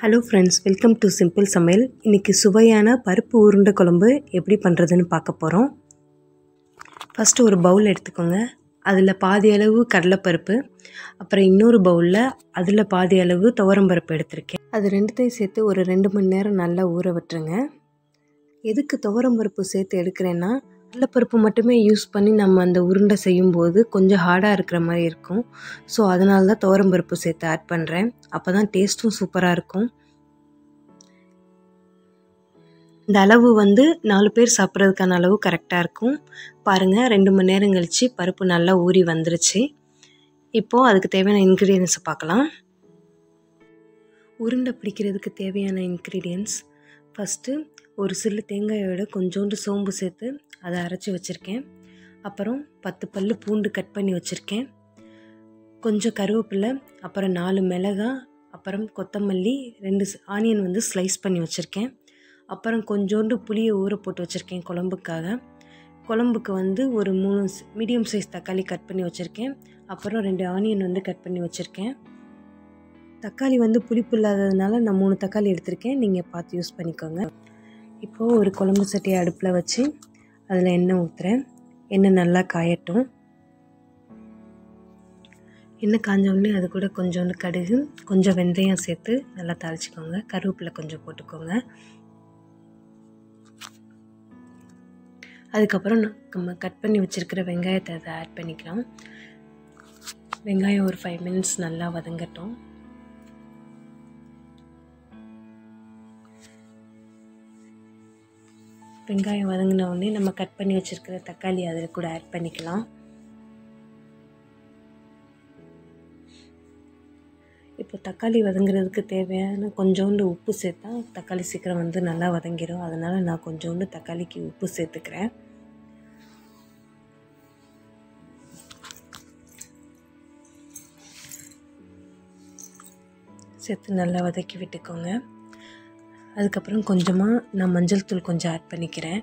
Hello friends, welcome to simple Samayal. இன்றைக்கி சுவையான பருப்பு உருண்டை குழம்பு எப்படி பண்ணுறதுன்னு பார்க்க போகிறோம். ஃபஸ்ட்டு ஒரு பவுல் எடுத்துக்கோங்க. அதில் பாதி அளவு கடலைப்பருப்பு, அப்புறம் இன்னொரு பவுலில் அதில் பாதி அளவு துவரம்பருப்பு எடுத்திருக்கேன். அது ரெண்டுத்தையும் சேர்த்து ஒரு 2 மணி நேரம் நல்லா ஊற விட்டுருங்க. எதுக்கு துவரம்பருப்பு சேர்த்து எடுக்கிறேன்னா, கடலைப்பருப்பு மட்டுமே யூஸ் பண்ணி நம்ம அந்த உருண்டை செய்யும்போது கொஞ்சம் ஹார்டாக இருக்கிற மாதிரி இருக்கும். ஸோ அதனால தான் துவரம்பருப்பு சேர்த்து ஆட் பண்ணுறேன். அப்போ தான் டேஸ்ட்டும் சூப்பராக இருக்கும். இந்த அளவு 4 பேர் சாப்பிட்றதுக்கான அளவு கரெக்டாக இருக்கும். பாருங்கள், 2 மணி நேரம் கழித்து பருப்பு நல்லா ஊறி வந்துருச்சு. இப்போது அதுக்கு தேவையான இன்க்ரீடியன்ஸை பார்க்கலாம். உருண்டை பிடிக்கிறதுக்கு தேவையான இன்க்ரீடியன்ஸ்: ஃபஸ்ட்டு ஒரு சில்லு தேங்காயோட கொஞ்சோண்டு சோம்பு சேர்த்து அதை அரைச்சி வச்சுருக்கேன். அப்புறம் 10 பல் பூண்டு கட் பண்ணி வச்சுருக்கேன். கொஞ்சம் கருவேப்பிலை, அப்புறம் 4 மிளகாய், அப்புறம் கொத்தமல்லி, 2 ஆனியன் ஸ்லைஸ் பண்ணி வச்சுருக்கேன். அப்புறம் கொஞ்சோண்டு புளியை ஊற போட்டு வச்சுருக்கேன் குழம்புக்காக. குழம்புக்கு ஒரு 3 மீடியம் சைஸ் தக்காளி கட் பண்ணி வச்சுருக்கேன். அப்புறம் 2 ஆனியன் கட் பண்ணி வச்சுருக்கேன். தக்காளி புளிப்பு இல்லாததுனால நான் 3 தக்காளி எடுத்திருக்கேன். நீங்கள் பார்த்து யூஸ் பண்ணிக்கோங்க. இப்போது ஒரு குழம்பு சட்டியை அடுப்பில் வச்சு அதில் எண்ணெய் ஊற்றுறேன். எண்ணெய் நல்லா காயட்டும். எண்ணெய் காஞ்சோடனே அது கூட கொஞ்சோண்டு கடுகு, கொஞ்சம் வெந்தயம் சேர்த்து நல்லா தாளிச்சிக்கோங்க. கருவேப்பிலை கொஞ்சம் போட்டுக்கோங்க. அதுக்கப்புறம் நம்ம கட் பண்ணி வச்சுருக்கிற வெங்காயத்தை அதை ஆட் பண்ணிக்கலாம். வெங்காயம் ஒரு 5 மினிட்ஸ் நல்லா வதங்கட்டும். வெங்காயம் வதங்கின உடனே நம்ம கட் பண்ணி வச்சுருக்கிற தக்காளி அதில் கூட ஆட் பண்ணிக்கலாம். இப்போ தக்காளி வதங்குறதுக்கு தேவையான கொஞ்சோண்டு உப்பு சேர்த்தா தக்காளி சீக்கிரம் நல்லா வதங்கிடும். அதனால் நான் கொஞ்சோண்டு தக்காளிக்கு உப்பு சேர்த்துக்கிறேன். சேர்த்து நல்லா வதக்கி விட்டுக்கோங்க. அதுக்கப்புறம் கொஞ்சமாக நான் மஞ்சள் தூள் கொஞ்சம் ஆட் பண்ணிக்கிறேன்.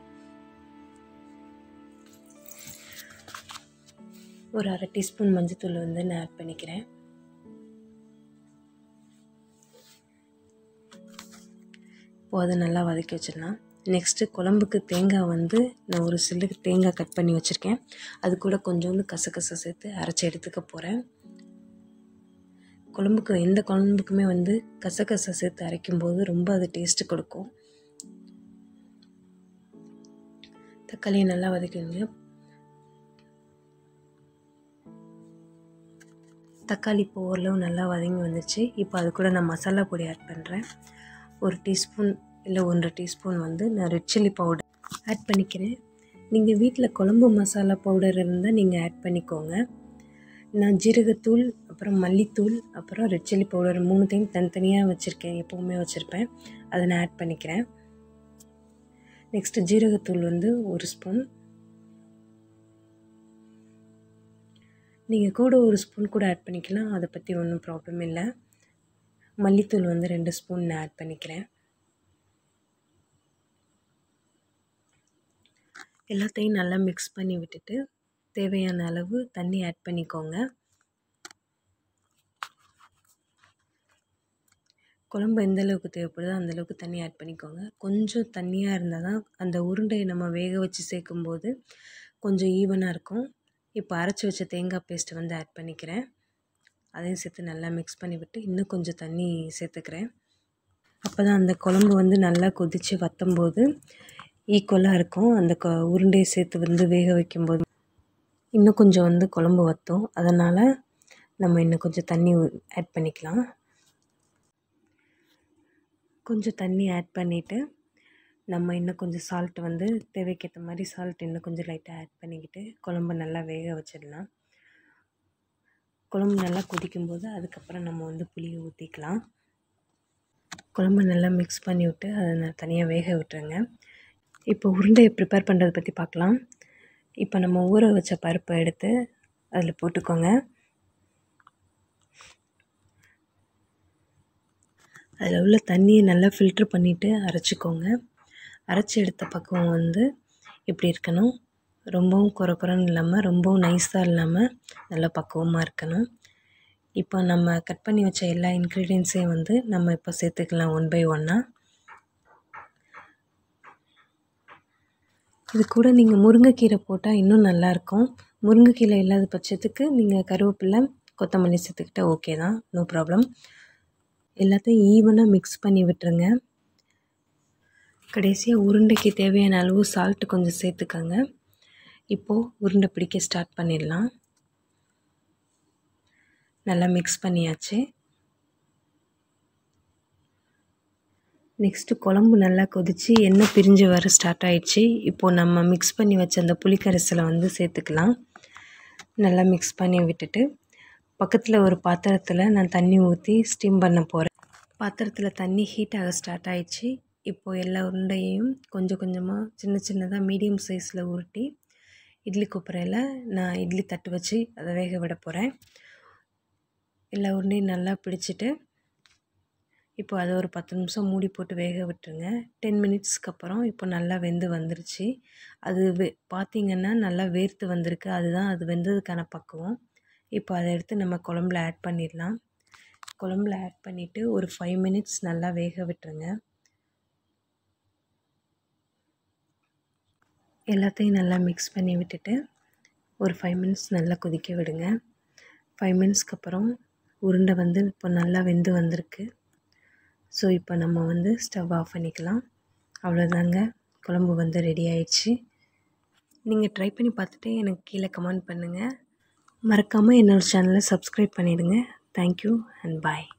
ஒரு 1/2 டீஸ்பூன் மஞ்சள் தூள் நான் ஆட் பண்ணிக்கிறேன். இப்போது அதை நல்லா வதக்கி வச்சிடலாம். நெக்ஸ்ட்டு குழம்புக்கு தேங்காய் நான் ஒரு சில்லுக்கு தேங்காய் கட் பண்ணி வச்சுருக்கேன். அது கூட கொஞ்சோண்டு கசகசை சேர்த்து அரைச்சி எடுத்துக்க போகிறேன். எந்த குழம்புக்குமே கசகசை சேர்த்து அரைக்கும்போது ரொம்ப அது டேஸ்ட்டு கொடுக்கும். தக்காளியை நல்லா வதக்கிடுங்க. தக்காளி இப்போ ஓரளவு நல்லா வதங்கி வந்துச்சு. இப்போ அது கூட நான் மசாலா பொடி ஆட் பண்ணுறேன். 1 டீஸ்பூன் இல்லை 1.5 டீஸ்பூன் நான் ரெட் சில்லி பவுடர் ஆட் பண்ணிக்கிறேன். நீங்கள் வீட்டில் குழம்பு மசாலா பவுடர் இருந்தால் நீங்கள் ஆட் பண்ணிக்கோங்க. நான் ஜீரகத்தூள், அப்புறம் மல்லித்தூள், அப்புறம் ரெட் சில்லி பவுடர் 3த்தையும் தனித்தனியாக வச்சுருக்கேன். எப்போவுமே வச்சுருப்பேன். அதை நான் ஆட் பண்ணிக்கிறேன். நெக்ஸ்ட்டு ஜீரகத்தூள் 1 ஸ்பூன். நீங்கள் கூட 1 ஸ்பூன் கூட ஆட் பண்ணிக்கலாம். அதை பற்றி ஒன்றும் ப்ராப்ளம் இல்லை. மல்லித்தூள் 2 ஸ்பூன் நான் ஆட் பண்ணிக்கிறேன். எல்லாத்தையும் நல்லா மிக்ஸ் பண்ணி விட்டுட்டு தேவையான அளவு தண்ணி ஆட் பண்ணிக்கோங்க. குழம்பு எந்த அளவுக்கு தேவைப்படுதோ அந்தளவுக்கு தண்ணி ஆட் பண்ணிக்கோங்க. கொஞ்சம் தண்ணியாக இருந்தால் தான் அந்த உருண்டையை நம்ம வேக வச்சு சேர்க்கும்போது கொஞ்சம் ஈவனாக இருக்கும். இப்போ அரைச்சி வச்ச தேங்காய் பேஸ்ட்டு ஆட் பண்ணிக்கிறேன். அதையும் சேர்த்து நல்லா மிக்ஸ் பண்ணி விட்டு இன்னும் கொஞ்சம் தண்ணி சேர்த்துக்கிறேன். அப்போ தான் அந்த குழம்பு நல்லா கொதித்து வற்றும்போது ஈக்குவலாக இருக்கும். அந்த உருண்டையை சேர்த்து வேக வைக்கும்போது இன்னும் கொஞ்சம் குழம்பு வற்றும். அதனால் நம்ம இன்னும் கொஞ்சம் தண்ணி ஆட் பண்ணிக்கலாம். கொஞ்சம் தண்ணி ஆட் பண்ணிவிட்டு நம்ம இன்னும் கொஞ்சம் சால்ட் தேவைக்கேற்ற மாதிரி சால்ட் இன்னும் கொஞ்சம் லைட்டாக ஆட் பண்ணிக்கிட்டு குழம்பு நல்லா வேக வச்சிடலாம். குழம்பு நல்லா கொதிக்கும்போது அதுக்கப்புறம் நம்ம புளியை ஊற்றிக்கலாம். குழம்பு நல்லா மிக்ஸ் பண்ணி விட்டு அதை தனியாக வேக விட்டுருங்க. இப்போ உருண்டையை ப்ரிப்பேர் பண்ணுறதை பற்றி பார்க்கலாம். இப்போ நம்ம ஊற வச்ச பருப்பை எடுத்து அதில் போட்டுக்கோங்க. அதில் உள்ள தண்ணியை நல்லா ஃபில்ட்ரு பண்ணிவிட்டு அரைச்சிக்கோங்க. அரைச்சி எடுத்த பக்குவம் எப்படி இருக்கணும், ரொம்பவும் குறக்குறன்னு இல்லாமல் ரொம்பவும் நைஸாக இல்லாமல் நல்லா பக்குவமாக இருக்கணும். இப்போ நம்ம கட் பண்ணி வச்ச எல்லா இன்க்ரீடியன்ஸையும் வந்து நம்ம இப்போ சேர்த்துக்கலாம் ஒன் பை ஒன்னாக. இது கூட நீங்கள் முருங்கைக்கீரை போட்டால் இன்னும் நல்லாயிருக்கும். முருங்கைக்கீரை இல்லாத பட்சத்துக்கு நீங்கள் கருவேப்பிலை கொத்தமல்லி சேர்த்துக்கிட்டா ஓகே தான், நோ ப்ராப்ளம். எல்லாத்தையும் ஈவனாக மிக்ஸ் பண்ணி விட்டுருங்க. கடைசியாக உருண்டைக்கு தேவையான அளவு சால்ட்டு கொஞ்சம் சேர்த்துக்கோங்க. இப்போது உருண்டை பிடிக்க ஸ்டார்ட் பண்ணிடலாம். நல்லா மிக்ஸ் பண்ணியாச்சு. நெக்ஸ்ட்டு குழம்பு நல்லா கொதித்து எண்ணெய் பிரிஞ்சு வர ஸ்டார்ட் ஆகிடுச்சு. இப்போது நம்ம மிக்ஸ் பண்ணி வச்ச அந்த புளிக்கரைசலை வந்து சேர்த்துக்கலாம். நல்லா மிக்ஸ் பண்ணி விட்டுட்டு பக்கத்தில் ஒரு பாத்திரத்தில் நான் தண்ணி ஊற்றி ஸ்டீம் பண்ண போகிறேன். பாத்திரத்தில் தண்ணி ஹீட் ஆக ஸ்டார்ட் ஆகிடுச்சு. இப்போது எல்லா உருண்டையையும் கொஞ்சம் கொஞ்சமாக சின்ன சின்னதாக மீடியம் சைஸில் உருட்டி இட்லி கொப்பரையில் நான் இட்லி தட்டு வச்சு அதை வேக விட போகிறேன். எல்லா உருண்டையும் நல்லா பிடிச்சிட்டு இப்போ அதை ஒரு 10 நிமிஷம் மூடி போட்டு வேக விட்டுருங்க. 10 மினிட்ஸ்க்கு அப்புறம் இப்போ நல்லா வெந்து வந்துருச்சு. அது பார்த்திங்கன்னா நல்லா வேர்த்து வந்திருக்கு. அதுதான் அது வெந்ததுக்கான பக்குவம். இப்போ அதை எடுத்து நம்ம குழம்புல ஆட் பண்ணிடலாம். குழம்புல ஆட் பண்ணிவிட்டு ஒரு 5 மினிட்ஸ் நல்லா வேக விட்டுருங்க. எல்லாத்தையும் நல்லா மிக்ஸ் பண்ணி விட்டுட்டு ஒரு 5 மினிட்ஸ் நல்லா கொதிக்க விடுங்க. 5 மினிட்ஸ்க்கு அப்புறம் உருண்டை வந்து இப்போ நல்லா வெந்து வந்திருக்கு. ஸோ இப்போ நம்ம வந்து ஸ்டவ் ஆஃப் பண்ணிக்கலாம். அவ்வளோதாங்க, குழம்பு வந்து ரெடி ஆயிடுச்சு. நீங்கள் ட்ரை பண்ணி பார்த்துட்டு எனக்கு கீழே கமெண்ட் பண்ணுங்கள். மறக்காமல் என்னோடய சேனலை சப்ஸ்கிரைப் பண்ணிவிடுங்க. Thank you and bye.